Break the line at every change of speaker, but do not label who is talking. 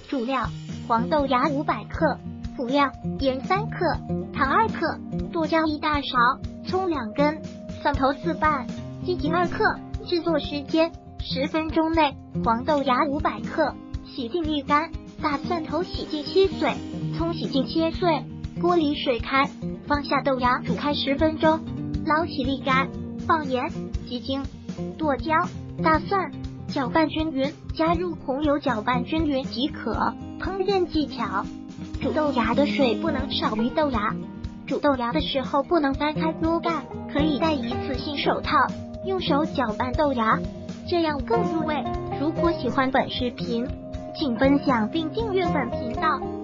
主料：黄豆芽500克，辅料：盐3克，糖2克，剁椒1大勺，葱2根，蒜头4瓣，鸡精2克。制作时间10分钟内。黄豆芽500克，洗净沥干。大蒜头洗净切碎，葱洗净切碎。锅里水开，放下豆芽煮开10分钟，捞起沥干，放盐、鸡精、剁椒、大蒜，搅拌均匀，加入红油搅拌均匀即可。烹饪技巧：煮豆芽的水不能少于豆芽，煮豆芽的时候不能翻开锅盖，可以戴一次性手套，用手搅拌豆芽，这样更入味。如果喜欢本视频，请分享并订阅本频道。